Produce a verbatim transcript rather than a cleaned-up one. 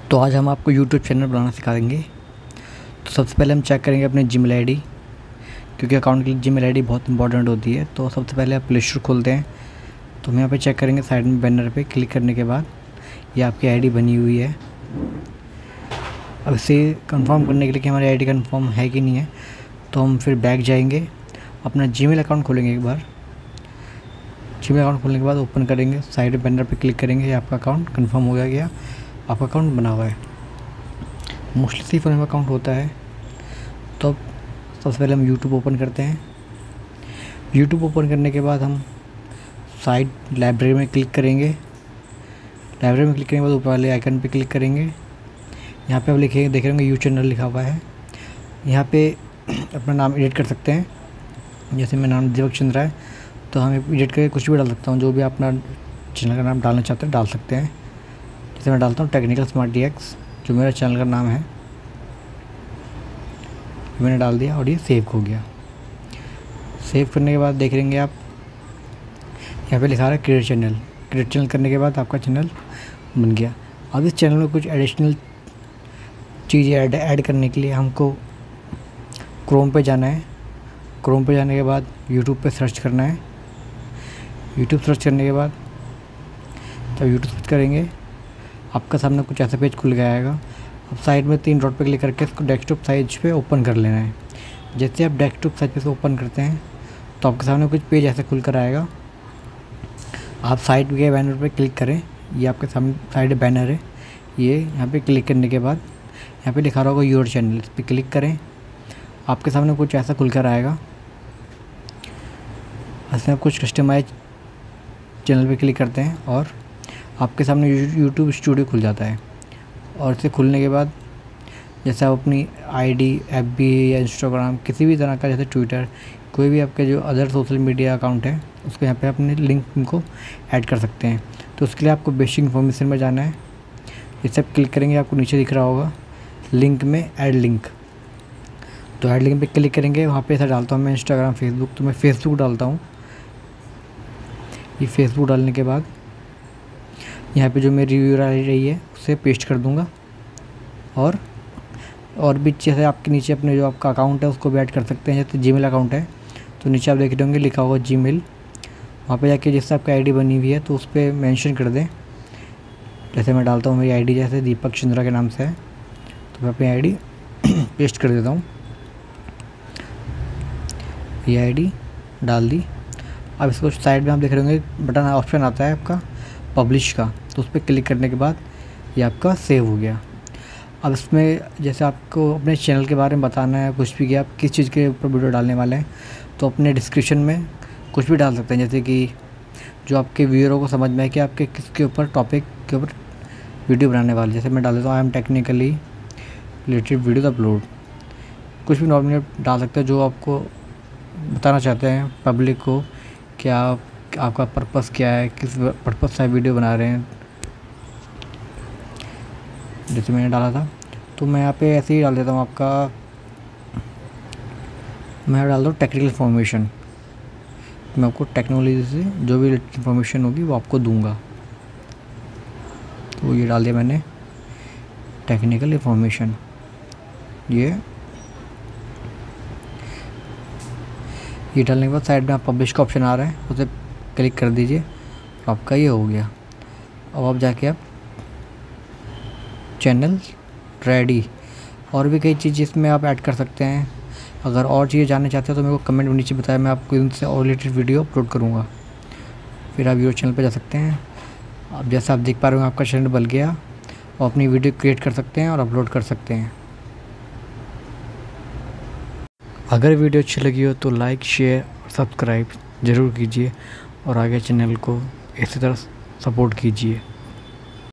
तो आज हम आपको यूट्यूब चैनल बनाना सिखाएंगे। तो सबसे पहले हम चेक करेंगे अपने जीमेल आईडी, क्योंकि अकाउंट के लिए जीमेल आईडी बहुत इंपॉर्टेंट होती है। तो सबसे पहले आप प्ले स्टोर खोलते हैं। तो हम यहाँ पे चेक करेंगे साइड में बैनर पे क्लिक करने के बाद ये आपकी आईडी बनी हुई है। अब इसे कंफर्म करने के लिए कि हमारी आईडी कंफर्म है कि नहीं है, तो हम फिर बैक जाएंगे, अपना जीमेल अकाउंट खोलेंगे। एक बार जीमेल अकाउंट खोलने के बाद ओपन करेंगे, साइड में बैनर पे क्लिक करेंगे, आपका अकाउंट कंफर्म हो गया गया आपका अकाउंट बना हुआ है। मोस्टली सी फोन में अकाउंट होता है। तो सबसे पहले हम यूट्यूब ओपन करते हैं। यूट्यूब ओपन करने के बाद हम साइड लाइब्रेरी में क्लिक करेंगे। लाइब्रेरी में क्लिक करने के बाद ऊपर वाले आइकन पे क्लिक करेंगे। यहाँ पे आप लिखेंगे, देख रहे होंगे यू चैनल लिखा हुआ है। यहाँ पे अपना नाम एडिट कर सकते हैं। जैसे मेरा नाम दीपक चंद्रा है, तो हम एडिट करके कुछ भी डाल सकता हूँ। जो भी अपना चैनल का नाम डालना चाहते हैं डाल सकते हैं। जैसे मैं डालता हूँ टेक्निकल स्मार्ट डीएक्स, जो मेरा चैनल का नाम है, मैंने डाल दिया और ये सेव हो गया। सेव करने के बाद देख लेंगे आप यहाँ पे लिखा रहा है क्रिएट चैनल। क्रिएट चैनल करने के बाद आपका चैनल बन गया। अब इस चैनल में कुछ एडिशनल चीज़ें ऐड ऐड करने के लिए हमको क्रोम पे जाना है। क्रोम पे जाने के बाद यूट्यूब पे सर्च करना है। यूट्यूब सर्च करने के बाद जब यूट्यूब सर्च करेंगे आपका सामने कुछ ऐसा पेज खुल गया आएगा। अब साइड में तीन डॉट पे क्लिक करके इसको डेस्कटॉप साइज पे ओपन कर लेना है। जैसे आप डेस्कटॉप साइज पे से ओपन करते हैं तो आपके सामने कुछ पेज ऐसे खुल कर आएगा। आप साइड के बैनर पे क्लिक करें, ये आपके सामने साइड बैनर है। ये यहाँ पे क्लिक करने के बाद यहाँ पे लिखा रहा होगा योर चैनल, इस पर क्लिक करें। आपके सामने कुछ ऐसा खुल कर आएगा। इसमें आप कुछ कस्टमाइज चैनल पे क्लिक करते हैं और आपके सामने यूट्यूब स्टूडियो खुल जाता है। और इसे खुलने के बाद जैसे आप अपनी आईडी, एफबी या इंस्टाग्राम, किसी भी तरह का, जैसे ट्विटर, कोई भी आपके जो अदर सोशल मीडिया अकाउंट है, उसको यहाँ पे अपने लिंक को ऐड कर सकते हैं। तो उसके लिए आपको बेसिक इन्फॉर्मेशन में जाना है। जैसे आप क्लिक करेंगे आपको नीचे दिख रहा होगा लिंक में ऐड लिंक। तो ऐड लिंक पे क्लिक करेंगे, वहाँ पे ऐसा डालता हूँ मैं इंस्टाग्राम, फेसबुक, तो मैं फेसबुक डालता हूँ। ये फेसबुक डालने के बाद यहाँ पे जो मेरी रिव्यू आ रही है उसे पेस्ट कर दूँगा। और और भी जैसे आपके नीचे अपने जो आपका अकाउंट है उसको भी ऐड कर सकते हैं। जैसे जीमेल अकाउंट है तो नीचे आप देख रहे होंगे लिखा होगा जीमेल, वहाँ पे जाके जिससे आपकी आईडी बनी हुई है तो उस पर मेंशन कर दें। जैसे मैं डालता हूँ मेरी आईडी जैसे दीपक चंद्रा के नाम से है, तो मैं अपनी आईडी पेस्ट कर देता हूँ। ये आईडी डाल दी। अब इसको साइड में आप देख रहे होंगे बटन ऑप्शन आता है आपका पब्लिश का, तो उस पर क्लिक करने के बाद ये आपका सेव हो गया। अब इसमें जैसे आपको अपने चैनल के बारे में बताना है, कुछ भी कि आप किस चीज़ के ऊपर वीडियो डालने वाले हैं, तो अपने डिस्क्रिप्शन में कुछ भी डाल सकते हैं। जैसे कि जो आपके व्यूअरों को समझ में है कि आपके किसके ऊपर टॉपिक के ऊपर वीडियो बनाने वाले। जैसे मैं डाल देता हूँ I am technically related video upload, कुछ भी नॉर्मली डाल सकते हैं जो आपको बताना चाहते हैं पब्लिक को, क्या आपका पर्पस क्या है, किस पर्पस से वीडियो बना रहे हैं। जैसे मैंने डाला था तो मैं यहाँ पे ऐसे ही डाल देता हूँ आपका, मैं डाल दूँ टेक्निकल इन्फॉर्मेशन। मैं आपको टेक्नोलॉजी से जो भी इन्फॉर्मेशन होगी वो आपको दूंगा। तो ये डाल दिया मैंने टेक्निकल इन्फॉर्मेशन। ये ये डालने के बाद साइड में आप पब्लिश का ऑप्शन आ रहा है, उसे क्लिक कर दीजिए। आपका ये हो गया। अब आप जाके आप चैनल रेडी। और भी कई चीज़ इसमें आप ऐड कर सकते हैं। अगर और चीज़ें जानना चाहते हो तो मेरे को कमेंट में नीचे बताया, मैं आपको इनसे और रिलेटेड वीडियो अपलोड करूँगा। फिर आप यूट्यूब चैनल पर जा सकते हैं। अब जैसा आप देख पा रहे हो आपका चैनल बन गया और अपनी वीडियो क्रिएट कर सकते हैं और अपलोड कर सकते हैं। अगर वीडियो अच्छी लगी हो तो लाइक, शेयर और सब्सक्राइब ज़रूर कीजिए और आगे चैनल को इसी तरह सपोर्ट कीजिए।